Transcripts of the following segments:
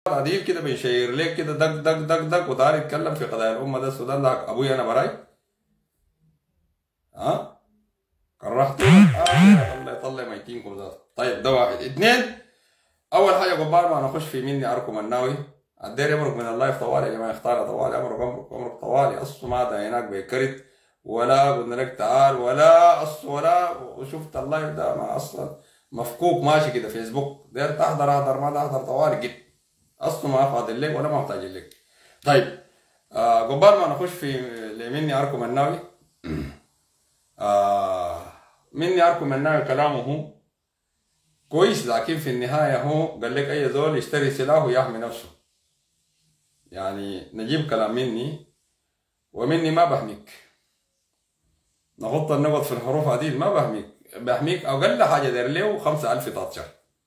عديل كده بيشير لك كده دق دق دق دق وتعالى يتكلم في قضايا الامه. ده السودان ده ابوي انا براي. ها كرهتوا الله يطلع ميتينكم ذات. طيب ده واحد. اثنين، اول حاجه قبل ما نخش في مني اركم الناوي الدير يمرق من الله طوالي يا جماعه. اختار طوالي امرك امرك امرك طوالي. اصله ما دايناك بيكرت ولا قلنا لك تعال ولا ولا وشفت اللايف ده ما اصلا مفكوك ماشي كده فيسبوك. دير تحضر احضر ما تحضر طوالي جد. اصله ما فاضل لك ولا محتاج لك. طيب قبل ما نخش في مني اركم الناوي مني اركم الناوي كلامه هو كويس، لكن في النهايه هو قال لك اي زول يشتري سلاح ويحمي نفسه. يعني نجيب كلام مني ومني ما بحميك. نحط النقط في الحروف عديل ما بحميك. بحميك اقل حاجه داير له 5000 تاتشر.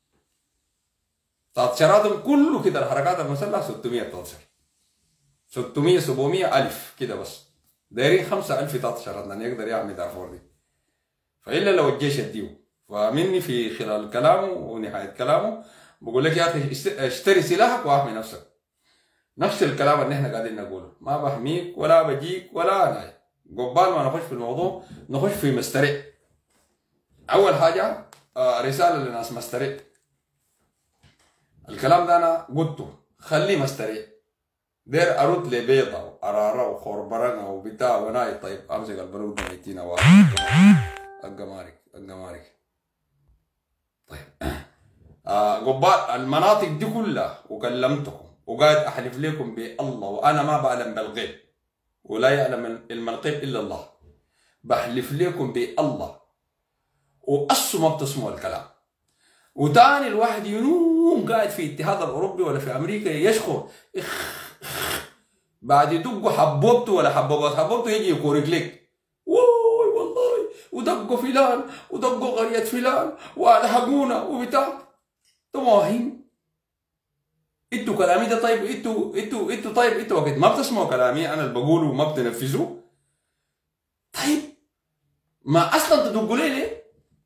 تاتشراتهم كله كده الحركات المسلحه 600 تاتشر 600 700 الف كده بس. دايرين 5000 تاتشر عشان يقدر يحمي دارفور دي. فالا لو الجيش يديه. فمني في خلال كلامه ونهايه كلامه بقول لك يا اخي اشتري سلاحك واحمي نفسك. نفس الكلام اللي احنا قاعدين نقوله. ما بحميك ولا بجيك ولا انا. قبال ما نخش في الموضوع نخش في مسترق. اول حاجه رساله لناس مسترق. الكلام ده انا قلته خليه مسترق. دير ارد لبيضه وقراره وخربرنه وبتاع وناي. طيب امسك البلوك ده ميتين او الجمارك. طيب قبال المناطق دي كلها وكلمتكم وقاعد احلف لكم بالله وانا ما بعلم بالغيب ولا يعلم الغيب الا الله. بحلف لكم بالله وأصوا ما بتسمعوا الكلام. وتاني الواحد ينوم قاعد في الاتحاد الاوروبي ولا في امريكا يشخر بعد يدقوا حبوبته ولا حبوبته يجي يكورك لك. واي والله ودقوا فلان ودقوا قريه فلان والحقونا وبتاع. تماهين انتوا كلامي ده. طيب انتوا طيب انتوا وقت ما بتسمعوا كلامي انا اللي بقوله وما بتنفذوه. طيب ما اصلا تدقوا ليه؟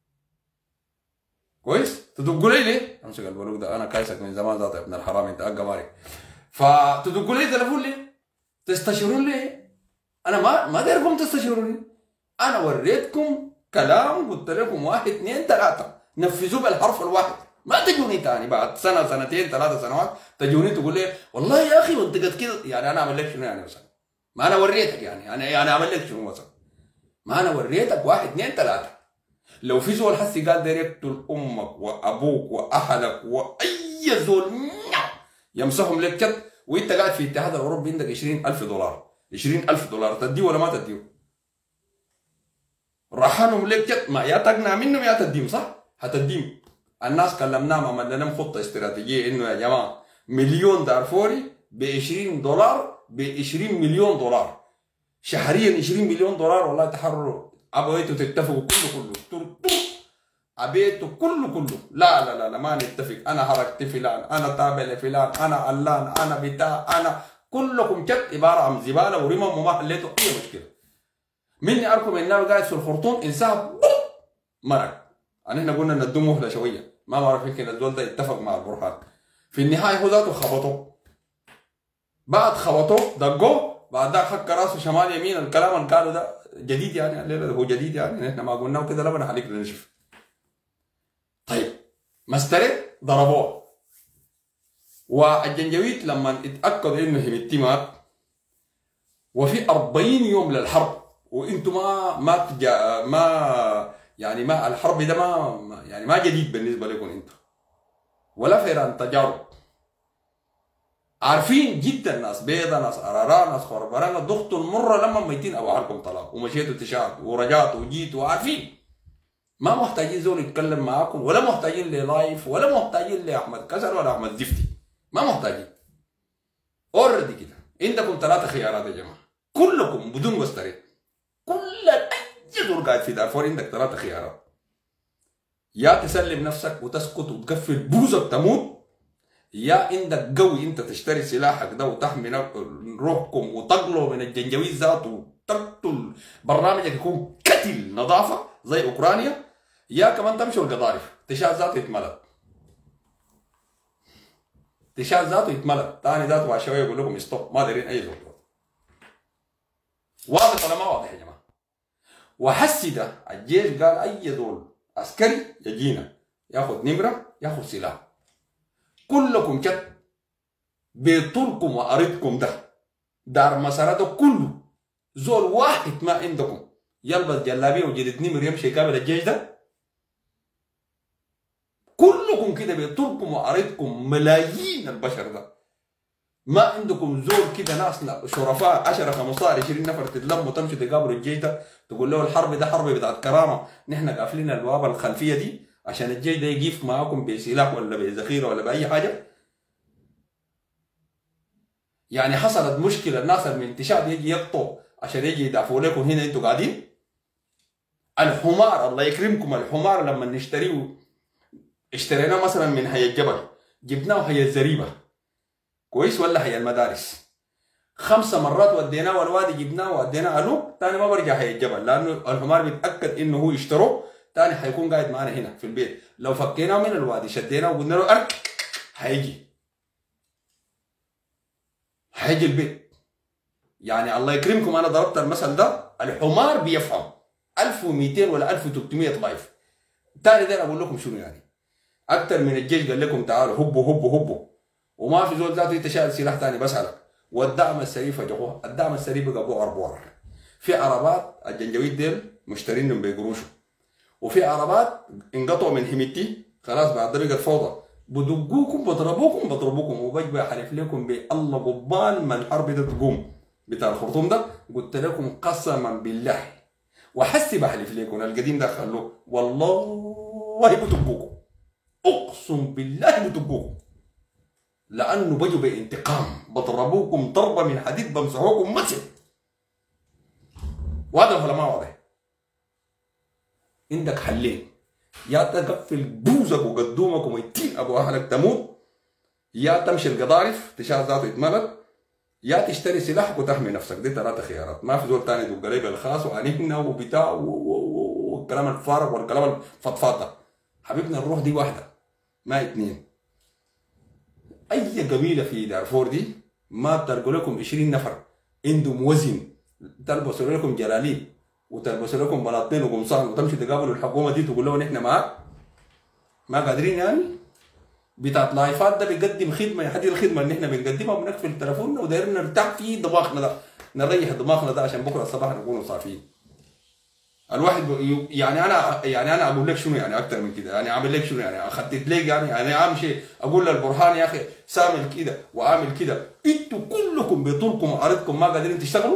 كويس؟ تدقوا ليه؟ امسك البلوك ده انا كايسك من زمان ذات يا ابن الحرام انت اجا مارك. فتدقوا ليه تليفون ليه؟ تستشيرون ليه؟ انا ما دايركم تستشيروني. انا وريتكم كلام قلت لكم 1 2 3 نفذوه بالحرف الواحد. ما تجوني تاني بعد سنه سنتين 3 سنوات تجوني تقول لي والله يا اخي وانت قد كده. يعني انا اعمل لك شنو يعني مثلا؟ ما انا وريتك يعني اعمل لك شنو مثلا؟ ما انا وريتك 1 2 3. لو في زول حسي قال داير يقتل امك وابوك واهلك واي زول يمسحهم لك كد وانت قاعد في الاتحاد الاوروبي عندك 20000 دولار 20000 دولار تديه ولا ما تديه؟ رحنهم لك كد ما يا تقنع منهم يا تديهم. صح؟ هتديهم. الناس كلمناهم عملنا لهم خطه استراتيجيه انه يا جماعه مليون دارفوري ب 20 دولار ب 20 مليون دولار شهريا. 20 مليون دولار والله تحرروا. ابغيتوا تتفقوا كله ابيتوا كله. لا ما نتفق. انا حركت فلان انا تابع لفلان انا علان انا بتاع انا كلكم جد عباره عن زباله ورمم وما حليتوا اي مشكله. مني اركم الناوي قاعد في الخرطوم انسحب مرق. احنا قلنا ندوه مهله شويه ما بعرف يمكن الزول ده يتفق مع البرهان. في النهايه هو ذاته خبطوه. بعد خبطوه دقوه بعد ذاك حك راسه شمال يمين. الكلام اللي قاله ده جديد يعني الليله هو جديد يعني احنا ما قلناه كده لبن عليك نشوف. طيب مسترد ضربوه. والجنجويد لما اتاكدوا انه هيمتي مات وفي 40 يوم للحرب وانتم ما يعني ما الحرب ده ما يعني ما جديد بالنسبه لكم انتم ولا فيران تجارب. عارفين جدا ناس بيضة ناس أرارا ناس خربرانة ضغطوا المرة لما ميتين أو عاركم طلاق ومشيتوا تشاهد ورجعتوا وجيتوا عارفين. ما محتاجين زول يتكلم معاكم ولا محتاجين للايف ولا محتاجين لأحمد كسر ولا أحمد زفتي. ما محتاجين. اوريدي كده عندكم 3 خيارات يا جماعة كلكم بدون مستريح. كل أي زول قاعد في دارفور عندك 3 خيارات. يا تسلم نفسك وتسكت وتقفل بوزك تموت يا عندك قوي انت تشتري سلاحك ده وتحمي روحكم وتقلوا من الجنجويد ذاته وتقتل برنامجك يكون كتل نظافه زي اوكرانيا. يا كمان تمشوا القضارف تشاء ذاته يتملت. تشال ذاته يتملى ثاني ذاته بعد شويه يقول لكم ستوب ما دايرين اي زول. واضح ولا ما واضح يا جماعه؟ وحسي ده الجيش قال اي زول عسكري يجينا ياخذ نمره ياخذ سلاح كلكم شت بطولكم وارضكم ده دار مسارته كله زول واحد ما عندكم يلبس جلابيه وجلد نمر يمشي يقابل الجيش ده كلكم كده بطولكم وارضكم ملايين البشر ده ما عندكم زول كده ناس شرفاء 10 15 20 نفر تتلموا تمشوا تقابلوا الجيش ده تقول له الحرب ده حرب بتاعت كرامه نحن قافلين البوابه الخلفيه دي عشان الجيش ده يقيف معاكم بسلاح ولا بذخيره ولا باي حاجه. يعني حصلت مشكله الناس من انتشاد يجي يقطوا عشان يجي يدافعوا لكم هنا انتوا قاعدين. الحمار الله يكرمكم الحمار لما نشتريه اشتريناه مثلا من هي الجبل جبناه هي الزريبه كويس ولا هي المدارس 5 مرات وديناه والوادي جبناه ووديناه الوك ثاني ما برجع هي الجبل لانه الحمار بيتاكد انه هو يشتروه ثاني حيكون قاعد معنا هنا في البيت. لو فكيناه من الوادي شديناه وقلنا له ارك هيجي البيت. يعني الله يكرمكم انا ضربت المثل ده الحمار بيفهم 1200 ولا 1300 ضعيف. ثاني ده اقول لكم شنو يعني اكثر من الجيش قال لكم تعالوا هبوا وما في زول ذاته انت شايل سلاح ثاني بسالك. والدعم السريع فجأوه الدعم السريع بقى ابو عربوار في عربات الجنجويد ديل مشترينهم بقروشهم وفي عربات انقطعوا من همتي خلاص بعد ده بقت فوضى بدقوكم بضربوكم وبجي حلف لكم بالله قبال ما الحرب ده تقوم بتاع الخرطوم ده قلت لكم قسما بالله وحسي بحلف لكم القديم ده خلوه والله بتبوكم اقسم بالله بتبوكم لانه بجوا بانتقام بضربوكم ضربه من حديد بمسحوكم مسح. واضح ولا ما واضح؟ عندك حلين يا تقفل بوزك وقدومك وميتين ابو اهلك تموت يا تمشي القضارف تشال ذاته يتملل يا تشتري سلاحك وتحمي نفسك. دي 3 خيارات ما في زول ثاني يدق عليك الخاص وعنينا وبتاع والكلام الفارغ والكلام الفضفاض ده. حبيبنا الروح دي واحده ما 2. اي قبيله في دارفور دي ما بتلقوا لكم 20 نفر عندهم وزن تلبسوا لكم جلاليب وتلبسوا لكم بلاطين وقمصان وتمشي تقابلوا الحكومه دي تقول لهم نحن معاك ما قادرين يعني بتاعت لايفات ده بيقدم خدمه هذه الخدمه اللي احنا بنقدمها وبنقفل تليفوننا ودايرين نرتاح في دماغنا ده نريح دماغنا ده عشان بكره الصباح نكونوا صافيين. الواحد يعني انا اقول لك شنو يعني اكثر من كده يعني اعمل لك شنو يعني اخطط لك يعني اعمل شيء اقول للبرهان يا اخي سامل كده واعمل كده انتوا كلكم بطولكم وعرضكم ما قادرين تشتغلوا.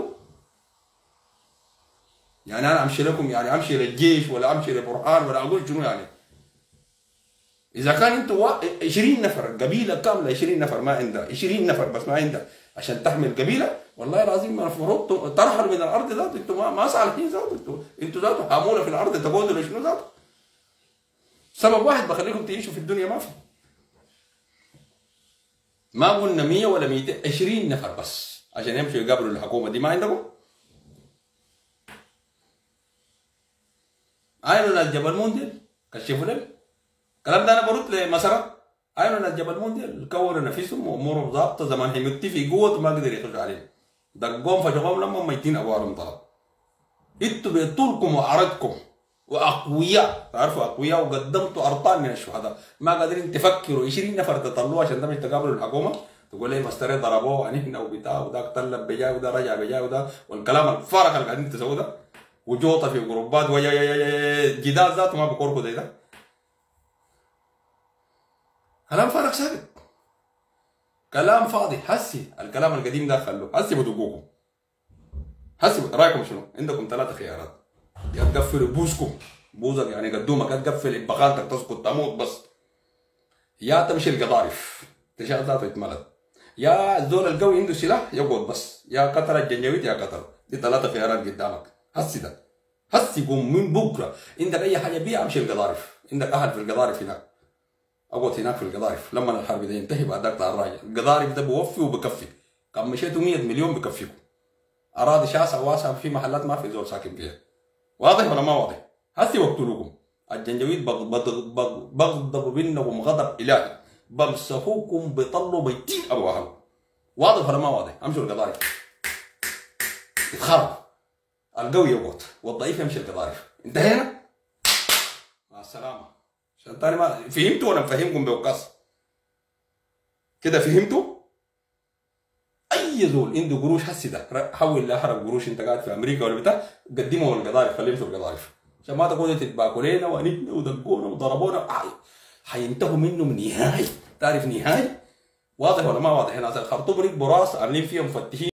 يعني انا امشي لكم يعني امشي للجيش ولا امشي للبرهان ولا اقول شنو يعني اذا كان انتوا 20 نفر قبيله كامله 20 نفر ما عندها 20 نفر بس ما عندها عشان تحمل قبيله والله العظيم المفروض ترحلوا من الارض ذاته. انتوا ما صالحين ذاته انتوا ذاته حاموله في الارض تقعدوا لشنو ذاته. سبب واحد بخليكم تعيشوا في الدنيا ما في. ما قلنا 100 ولا 200 20 نفر بس عشان يمشوا يقابلوا الحكومه دي ما عندكم. عينوا ناس جبل مونديل كشفوا لهم الكلام ده. انا برد لمسرة عينوا ناس جبل مونديل كونوا نفسهم وامورهم ظابطه زمان حميتي في قوه ما قدر يخش عليهم دقوم فشغلهم لما ميتين ابوارهم طلب. انتوا بطولكم وعرضكم واقوياء تعرفوا اقوياء وقدمتوا ارطال من الشهداء ما قادرين تفكروا 20 نفر تطلعوا عشان تمشي تقابلوا الحكومه تقول لي مستري ضربوه عنينا وبتاع وده طلب بجاي وده رجع بجاي وده والكلام الفارغ اللي قاعدين تسووه ده وجوطه في جروبات جدال ذاته ما بكوركوا زي ده كلام فارغ ساكت كلام فاضي. حسي الكلام القديم ده خلوه حسي بدقوكم. حسي رايكم شنو؟ عندكم 3 خيارات يا تقفلوا بوزك يعني قدومك يا تقفل بخانتك تسقط تموت بس يا تمشي القضارف تشاء ذاته يتملد يا الزول القوي عنده سلاح يقعد بس يا قتل الجنجويد يا قتل. دي 3 خيارات قدامك. حسي ده حسي قوم من بكره عندك اي حاجه بيها امشي القضارف عندك اهل في القضارف هناك اقعد هناك في القضارف لما الحرب دي ينتهي بعد ذاك الراجع. القضارف ده بوفي وبكفي كم مشيتوا 100 مليون بكفيكم. اراضي شاسعه واسعه في محلات ما في زول ساكن فيها. واضح ولا ما واضح؟ هسي وقتلوكم الجنجويد بغضب منكم غضب الهي بمسكوكم بطلوا ميتين ابو اهل. واضح ولا ما واضح؟ امشوا القضايف يتخرب، القوي يموت والضعيف يمشي القضايف. انتهينا؟ مع السلامه. عشان تاني ما فهمتوا ولا مفهمكم بوقاص كده؟ فهمتوا؟ اي زول عنده قروش هسي ده حول لاحرق قروش، انت قاعد في امريكا ولا بتاع، قدمه للقضايف، خليهم في القضايف عشان ما تقعدوا تتباكوا لنا ونتنا ودقونا وضربونا. حينتهوا منه من نهاية. تعرف نهاية؟ واضح ولا ما واضح؟ هنا الخرطوم ركبوا راس عاملين فيها مفتشين.